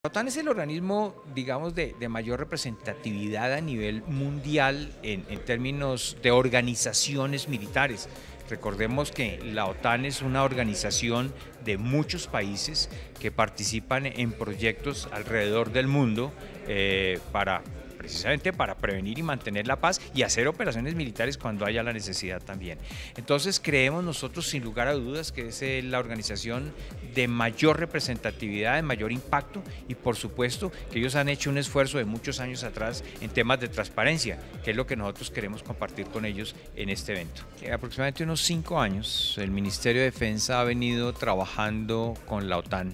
La OTAN es el organismo, digamos, de mayor representatividad a nivel mundial en términos de organizaciones militares. Recordemos que la OTAN es una organización de muchos países que participan en proyectos alrededor del mundo precisamente para prevenir y mantener la paz y hacer operaciones militares cuando haya la necesidad también. Entonces creemos nosotros sin lugar a dudas que es la organización de mayor representatividad, de mayor impacto y por supuesto que ellos han hecho un esfuerzo de muchos años atrás en temas de transparencia, que es lo que nosotros queremos compartir con ellos en este evento. Aproximadamente unos 5 años el Ministerio de Defensa ha venido trabajando con la OTAN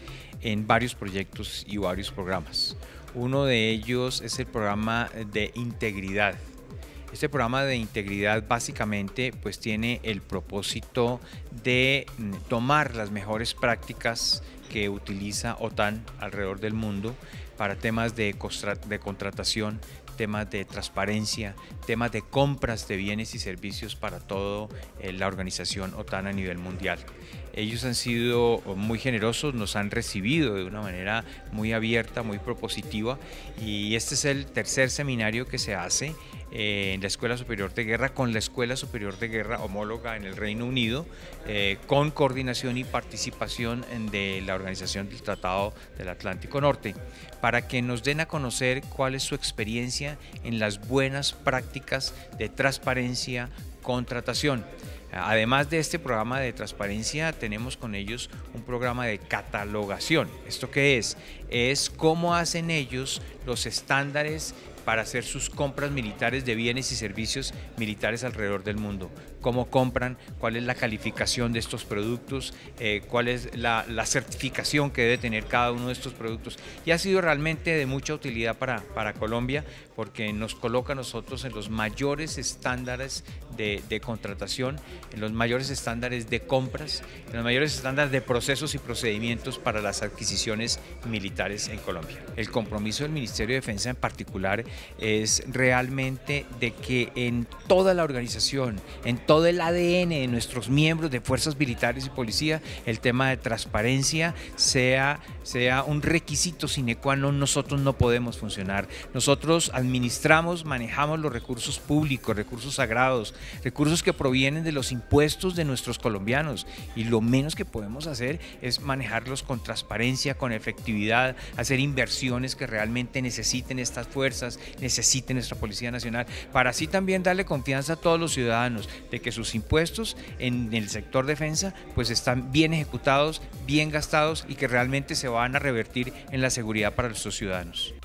en varios proyectos y varios programas. Uno de ellos es el programa de integridad. Este programa de integridad básicamente pues tiene el propósito de tomar las mejores prácticas que utiliza OTAN alrededor del mundo para temas de contratación, temas de transparencia, temas de compras de bienes y servicios para toda la organización OTAN a nivel mundial. Ellos han sido muy generosos, nos han recibido de una manera muy abierta, muy propositiva y este es el tercer seminario que se hace en la Escuela Superior de Guerra con la Escuela Superior de Guerra homóloga en el Reino Unido, con coordinación y participación de la Organización del Tratado del Atlántico Norte, para que nos den a conocer cuál es su experiencia en las buenas prácticas de transparencia, contratación. Además de este programa de transparencia, tenemos con ellos un programa de catalogación. ¿Esto qué es? Es cómo hacen ellos los estándares para hacer sus compras militares de bienes y servicios militares alrededor del mundo. Cómo compran, cuál es la calificación de estos productos, cuál es la certificación que debe tener cada uno de estos productos. Y ha sido realmente de mucha utilidad para Colombia porque nos coloca a nosotros en los mayores estándares de contratación, en los mayores estándares de compras, en los mayores estándares de procesos y procedimientos para las adquisiciones militares en Colombia. El compromiso del Ministerio de Defensa en particular es realmente de que en toda la organización, en todo el ADN de nuestros miembros de fuerzas militares y policía, el tema de transparencia sea un requisito sine qua non. Nosotros no podemos funcionar. Nosotros administramos, manejamos los recursos públicos, recursos sagrados, recursos que provienen de los impuestos de nuestros colombianos y lo menos que podemos hacer es manejarlos con transparencia, con efectividad, hacer inversiones que realmente necesiten estas fuerzas, necesite nuestra Policía Nacional, para así también darle confianza a todos los ciudadanos de que sus impuestos en el sector defensa pues están bien ejecutados, bien gastados y que realmente se van a revertir en la seguridad para nuestros ciudadanos.